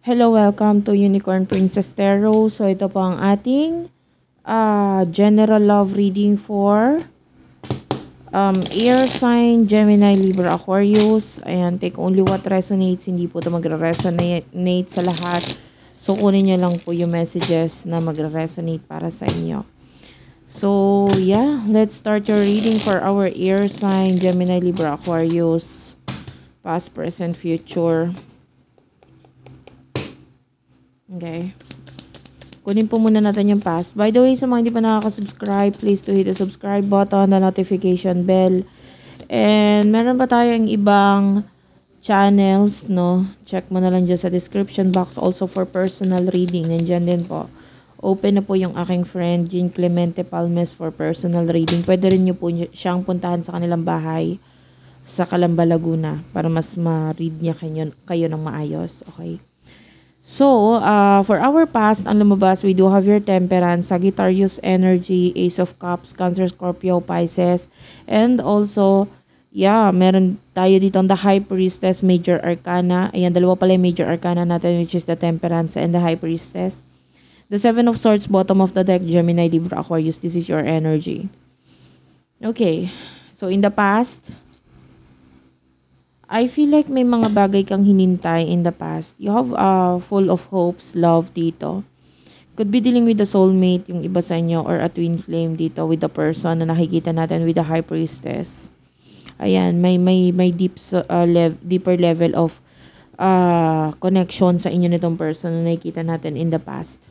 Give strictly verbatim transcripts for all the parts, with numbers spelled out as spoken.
Hello, welcome to Unicorn Princess Tarot. So ito po ang ating uh, general love reading for um, air sign, Gemini, Libra, Aquarius. Ayan, take only what resonates. Hindi po ito magre-resonate sa lahat. So kunin nyo lang po yung messages na magre-resonate para sa inyo. So yeah, let's start your reading for our air sign, Gemini, Libra, Aquarius. Past, present, future. Okay. Kunin po muna natin yung past. By the way, sa mga hindi pa nakaka-subscribe, please to hit the subscribe button, the notification bell. And meron pa tayong ibang channels, no? Check mo na lang dyan sa description box. Also for personal reading, nandyan din po. Open na po yung aking friend, Jean Clemente Palmes, for personal reading. Pwede rin nyo po siyang puntahan sa kanilang bahay sa Calamba, Laguna para mas ma-read niya kayo, kayo ng maayos. Okay? So, uh, for our past, ang lumabas, we do have your Temperance, Sagittarius energy, Ace of Cups, Cancer, Scorpio, Pisces, and also, yeah, meron tayo dito ang the High Priestess, Major Arcana. Ayan, dalawa pala yung Major Arcana natin, which is the Temperance and the High Priestess. The Seven of Swords, bottom of the deck, Gemini, Libra, Aquarius. This is your energy. Okay, so in the past, I feel like may mga bagay kang hinintay in the past. You have uh, full of hopes, love dito. Could be dealing with a soulmate, yung iba sa inyo, or a twin flame dito with the person na nakikita natin with the High Priestess. Ayan, may may may deep uh, lev- deeper level of uh, connection sa inyo nitong person na nakikita natin in the past.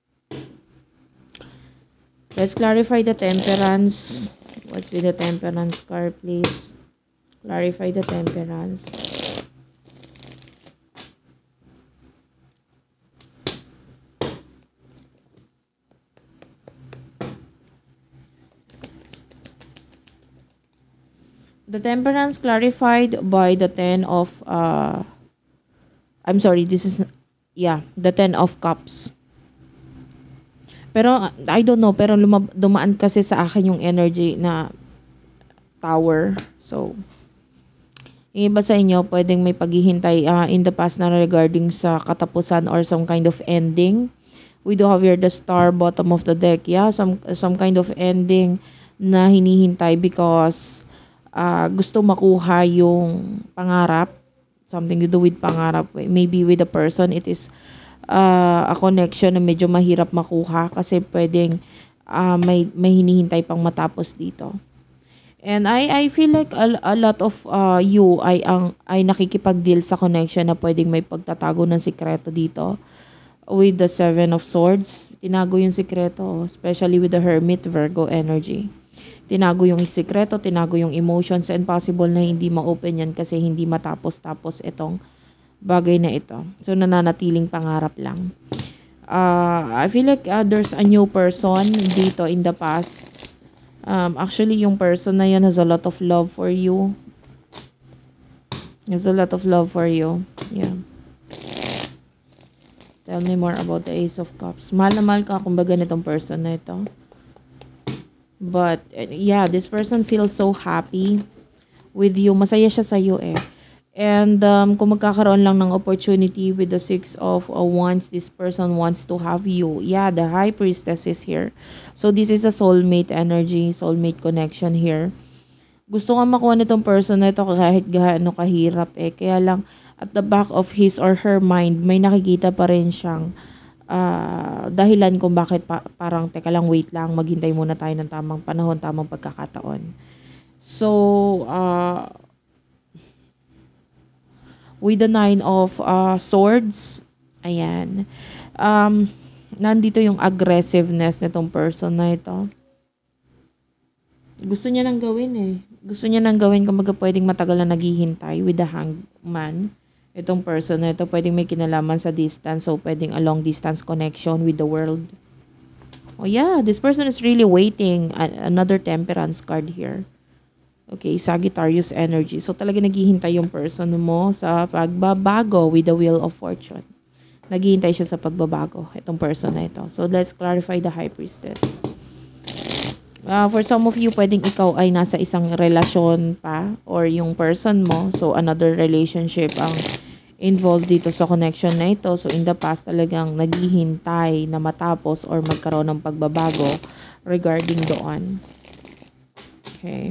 Let's clarify the Temperance. What's with the Temperance card, please? Clarify the Temperance. The Temperance clarified by the ten of, uh, I'm sorry, this is, yeah, the ten of Cups. Pero, I don't know, pero lumab- dumaan kasi sa akin yung energy na Tower. So, yung iba sa inyo, pwedeng may paghihintay uh, in the past na regarding sa katapusan or some kind of ending. We do have here the Star, bottom of the deck. Yeah, some some kind of ending na hinihintay because uh, gusto makuha yung pangarap. Something to do with pangarap. Maybe with the person, it is uh, a connection na medyo mahirap makuha kasi pwedeng uh, may, may hinihintay pang matapos dito. And I I feel like a, a lot of uh, you ay ang ay nakikipag-deal sa connection na pwedeng may pagtatago ng sikreto dito with the Seven of Swords. Tinago yung sikreto, especially with the Hermit, Virgo energy. Tinago yung sikreto, tinago yung emotions, and possible na hindi ma-open yan kasi hindi matapos-tapos itong bagay na ito. So nananatiling pangarap lang. Uh, I feel like uh, there's a new person dito in the past. Um, actually, yung person na yun has a lot of love for you. Has a lot of love for you. Yeah. Tell me more about the Ace of Cups. Mahal na mahal ka kumbaga nitong person na ito. But, yeah, this person feels so happy with you. Masaya siya sa iyo eh. And um, kung magkakaroon lang ng opportunity with the Six of uh, Wands, this person wants to have you. Yeah, the High Priestess is here. So this is a soulmate energy, soulmate connection here. Gusto nga makuha nitong person na ito kahit gaano kahirap eh. Kaya lang at the back of his or her mind, may nakikita pa rin siyang uh, dahilan kung bakit pa, parang teka lang, wait lang, maghintay muna tayo ng tamang panahon, tamang pagkakataon. So, uh, with the Nine of uh, Swords, ayan, um, nandito yung aggressiveness nitong person na ito. Gusto niya nang gawin eh. Gusto niya nang gawin kung pwedeng matagal na naghihintay with the Hangman. Itong person na ito, pwedeng may kinalaman sa distance, so pwedeng a long distance connection with the world. Oh yeah, this person is really waiting. A- another Temperance card here. Okay, Sagittarius energy. So talaga naghihintay yung person mo sa pagbabago with the Wheel of Fortune. Naghihintay siya sa pagbabago, itong person na ito. So let's clarify the High Priestess. Uh, for some of you, pwedeng ikaw ay nasa isang relasyon pa or yung person mo. So another relationship ang involved dito sa connection na ito. So, in the past talagang naghihintay na matapos or magkaroon ng pagbabago regarding doon. Okay.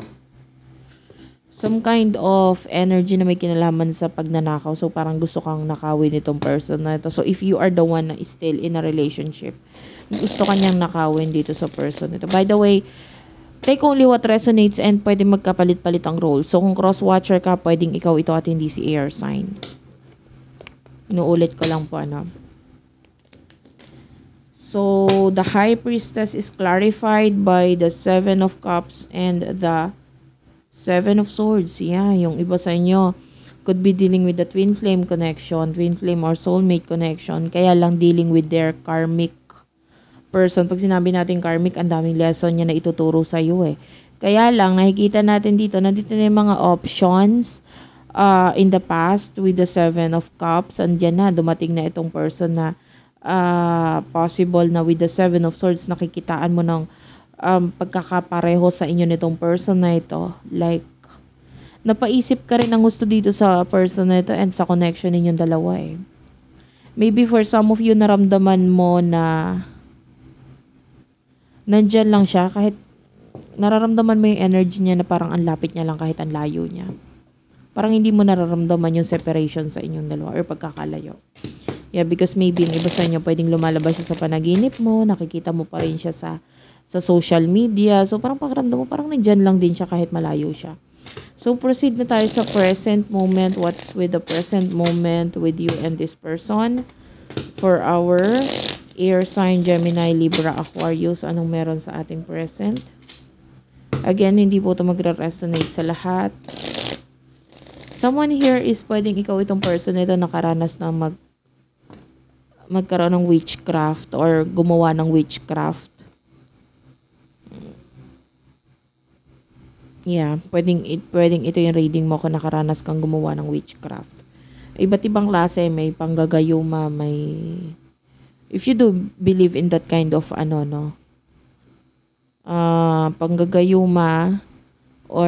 Some kind of energy na may kinalaman sa pagnanakaw. So, parang gusto kang nakawin itong person na ito. So, if you are the one na is still in a relationship, gusto kanyang nakawin dito sa person ito. By the way, take only what resonates and pwede magkapalit-palit ang role. So, kung cross-watcher ka, pwedeng ikaw ito at hindi si air sign. Inuulit ko lang po, ano. So, the High Priestess is clarified by the Seven of Cups and the Seven of Swords. Yeah, yung iba sa inyo could be dealing with the twin flame connection, twin flame or soulmate connection. Kaya lang dealing with their karmic person. Pag sinabi natin karmic, ang daming lesson niya na ituturo sa iyo eh. Kaya lang, nakikita natin dito, nandito na yung mga options uh, in the past with the Seven of Cups. Andiyan na, dumating na itong person na uh, possible na with the Seven of Swords, nakikitaan mo ng um, pagkakapareho sa inyo nitong person na ito. Like, napaisip ka rin ang gusto dito sa person na ito and sa connection ninyong dalawa eh. Maybe for some of you, naramdaman mo na nandyan lang siya kahit nararamdaman mo yung energy niya na parang ang lapit niya lang kahit ang layo niya. Parang hindi mo nararamdaman yung separation sa inyong dalawa or pagkakalayo. Yeah, because maybe yung iba sa inyo pwedeng lumalabas siya sa panaginip mo, nakikita mo pa rin siya sa sa social media. So parang pakiramdam mo parang nandyan lang din siya kahit malayo siya. So proceed na tayo sa present moment. What's with the present moment with you and this person? For our air sign, Gemini, Libra, Aquarius, anong meron sa ating present? Again, hindi po ito magre-resonate sa lahat. Someone here is pwedeng ikaw itong person nito nakaranas na mag magkaroon ng witchcraft or gumawa ng witchcraft. Yeah, pwedeng, it, pwedeng ito yung reading mo kung nakaranas kang gumawa ng witchcraft. Iba't ibang klase, may panggagayuma, may... If you do believe in that kind of ano, no? Uh, panggagayuma or...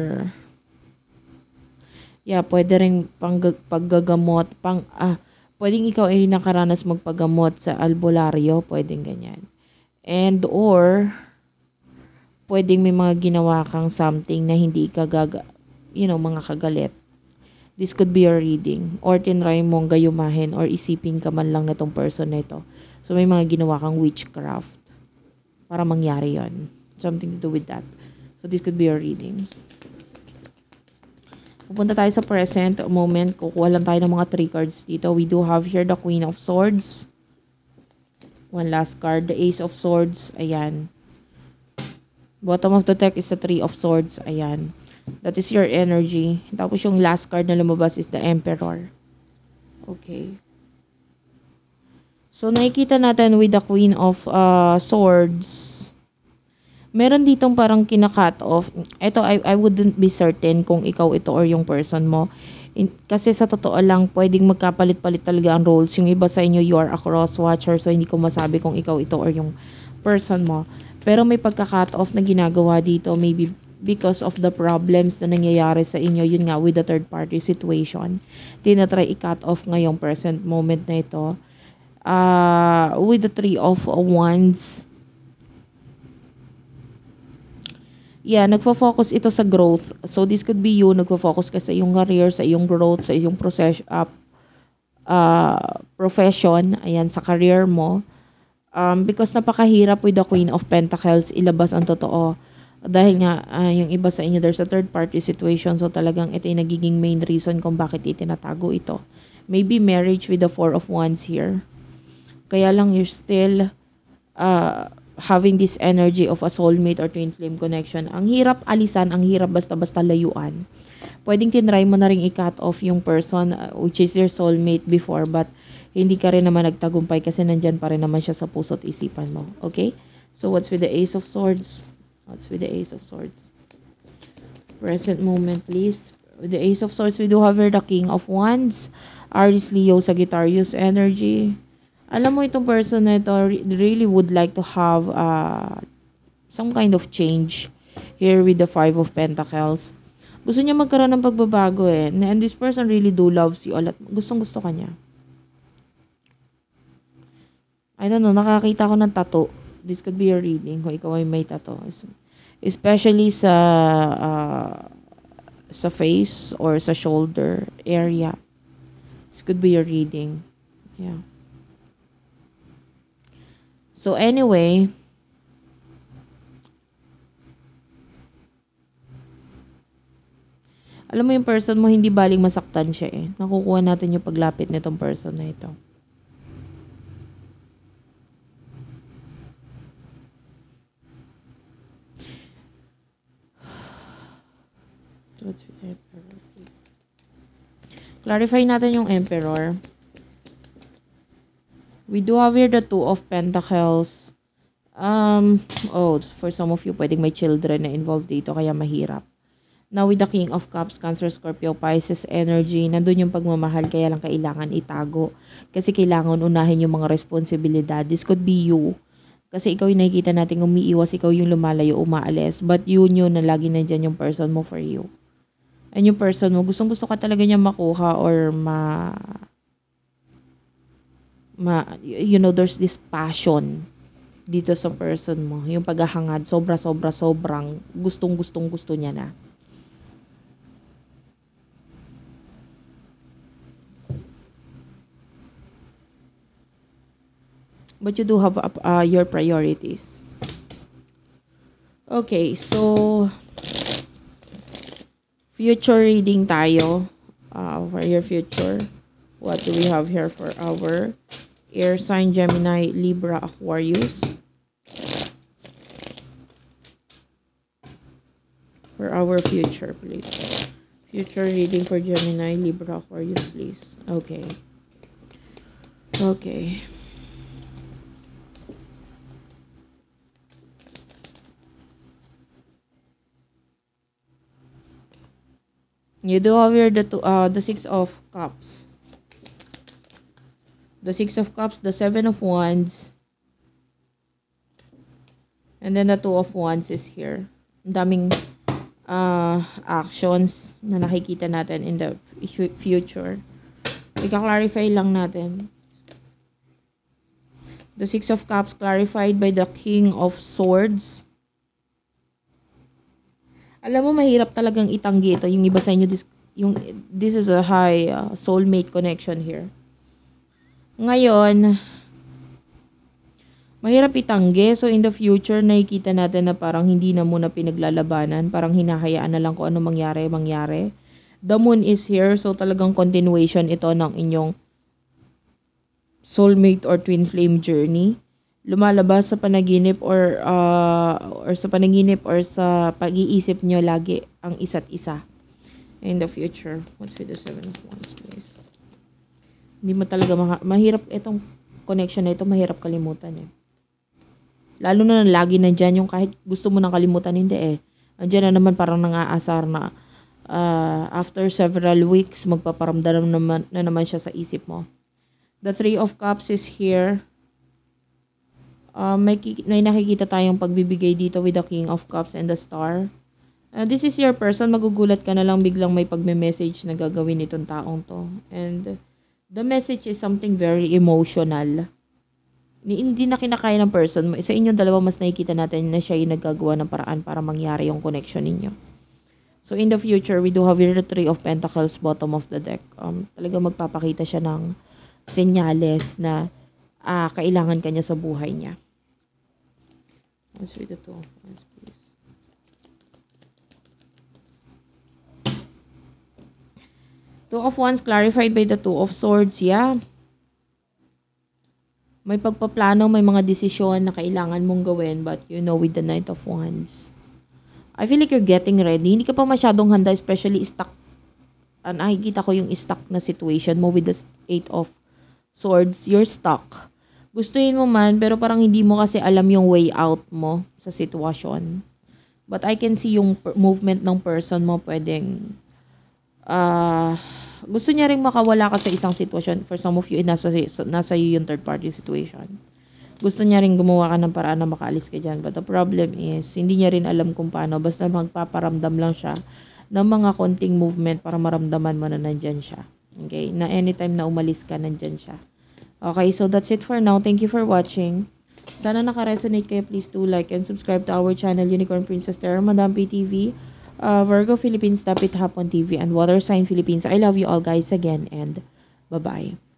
Yeah, pwede rin pang, paggagamot, pang... Ah, pwedeng ikaw ay nakaranas magpagamot sa albularyo, pwedeng ganyan. And or... pwedeng may mga ginawa kang something na hindi ka gaga, you know, mga kagalit. This could be your reading. Or tinry mong gayumahin or isipin ka man lang na tong person na ito. So, may mga ginawa kang witchcraft para mangyari yon. Something to do with that. So, this could be your reading. Pupunta tayo sa present moment. Kukuha lang tayo ng mga three cards dito. We do have here the Queen of Swords. One last card. The Ace of Swords. Ayan. Bottom of the deck is the Three of Swords. Ayan. That is your energy. Tapos yung last card na lumabas is the Emperor. Okay. So, nakikita natin with the Queen of uh, Swords. Meron ditong parang kina-cut off. Ito, I, I wouldn't be certain kung ikaw ito or yung person mo. In, kasi sa totoo lang, pwedeng magkapalit-palit talaga ang roles. Yung iba sa inyo, you are a cross-watcher. So, hindi ko masabi kung ikaw ito or yung person mo. Pero may pagka-cut off na ginagawa dito, maybe because of the problems na nangyayari sa inyo, yun nga, with the third party situation. Tinatry i-cut off ngayong present moment na ito. Uh, with the Three of Wands. Yeah, nagfo-focus ito sa growth. So, this could be you, nagfo-focus ka sa iyong career, sa iyong growth, sa iyong process, uh, uh, profession, ayan, sa career mo. Um, because napakahirap with the Queen of Pentacles ilabas ang totoo. Dahil nga, uh, yung iba sa inyo, there's a third party situation. So talagang ito yung nagiging main reason kung bakit itinatago ito. Maybe marriage with the Four of Wands here. Kaya lang you're still uh, having this energy of a soulmate or twin flame connection. Ang hirap alisan, ang hirap basta-basta layuan. Pwedeng tinry mo na rin i-cut off yung person uh, which is your soulmate before, but hindi ka rin naman nagtagumpay kasi nandyan pa rin naman siya sa puso't isipan mo. Okay? So, what's with the Ace of Swords? What's with the Ace of Swords? Present moment, please. With the Ace of Swords, we do have here the King of Wands. Aries, Leo, Sagittarius energy. Alam mo itong person na ito really would like to have uh, some kind of change here with the Five of Pentacles. Gusto niya magkaroon ng pagbabago eh. And this person really do loves you a lot. Gustong gusto ka niya. I don't know, nakakita ko ng tattoo. This could be your reading kung ikaw ay may tattoo. Especially sa uh, sa face or sa shoulder area. This could be your reading. Yeah. So anyway, alam mo yung person mo, hindi baling masaktan siya eh. Nakukuha natin yung paglapit nitong person na ito. Let's read the Emperor, please. Clarify natin yung Emperor. We do have here the Two of Pentacles. Um, oh, for some of you, pwedeng may children na involved dito, kaya mahirap. Now with the King of Cups, Cancer, Scorpio, Pisces energy, nandun yung pagmamahal, kaya lang kailangan itago. Kasi kailangan unahin yung mga responsibilidad. This could be you. Kasi ikaw yung nakikita natin umiiwas, ikaw yung lumalayo, umaalis. But yun yun na lagi nandyan yung person mo for you. And yung person mo, gustong gusto ka talaga niya makuha or ma... ma you know, there's this passion dito sa person mo. Yung paghahangad, sobra, sobra, sobrang gustong, gustong, gusto niya na. But you do have uh, your priorities. Okay, so future reading tayo. Uh, for your future. What do we have here for our air sign, Gemini, Libra, Aquarius? For our future, please. Future reading for Gemini, Libra, Aquarius, please. Okay. Okay. You do have here the, two, uh, the Six of Cups. The Six of Cups, the Seven of Wands. And then the Two of Wands is here. Ang daming uh, actions na nakikita natin in the future. Ika-clarify lang natin. The Six of Cups clarified by the King of Swords. Alam mo, mahirap talagang itanggi ito. Yung iba sa inyo, this, yung, this is a high uh, soulmate connection here. Ngayon, mahirap itanggi. So, in the future, nakikita natin na parang hindi na muna pinaglalabanan. Parang hinahayaan na lang kung ano mangyari, mangyari. The moon is here. So, talagang continuation ito ng inyong soulmate or twin flame journey. Lumalabas sa panaginip or uh, or sa panaginip or sa pag-iisip nyo lagi ang isa't isa in the future. What's with the Seven of Wands, please? Hindi mo talaga ma- mahirap itong connection na ito, mahirap kalimutan eh. Lalo na lagi nandyan yung kahit gusto mo nang kalimutan, hindi eh. Andyan na naman parang nang-aasar na uh, after several weeks magpaparamdam naman, na naman siya sa isip mo. The Three of Cups is here. Uh, may, may nakikita tayong pagbibigay dito with the King of Cups and the Star. Uh, this is your person. Magugulat ka na lang biglang may pagme-message na gagawin itong taong to. And the message is something very emotional. Hindi na kinakaya ng person mo. Sa inyong dalawa, mas nakikita natin na siya yung naggagawa ng paraan para mangyari yung connection ninyo. So in the future, we do have here the Three of Pentacles, bottom of the deck. Um, talaga magpapakita siya ng senyales na Ah, kailangan kanya sa buhay niya. Let's read the Two of Wands, please. Two of Wands clarified by the Two of Swords. Yeah. May pagpaplano, may mga desisyon na kailangan mong gawin, but you know, with the Knight of Wands, I feel like you're getting ready. Hindi ka pa masyadong handa, especially stuck. Uh, nakikita ko yung stuck na situation mo with the Eight of Swords. You're stuck. Gustuhin mo man, pero parang hindi mo kasi alam yung way out mo sa sitwasyon. But I can see yung per- movement ng person mo pwedeng uh, gusto niya ring makawala ka sa isang sitwasyon. For some of you, nasa, nasa iyo yung third party situation. Gusto niya ring gumawa ka ng paraan na makaalis ka dyan. But the problem is, hindi niya rin alam kung paano. Basta magpaparamdam lang siya ng mga konting movement para maramdaman mo na nandyan siya. Okay? Na anytime na umalis ka, nandyan siya. Okay, so that's it for now. Thank you for watching. Sana naka-resonate kayo. Please do like and subscribe to our channel, Unicorn Princess Terra Madam P T V, uh, Virgo Philippines, Dapit Hapon T V, and Water Sign Philippines. I love you all guys again, and bye-bye.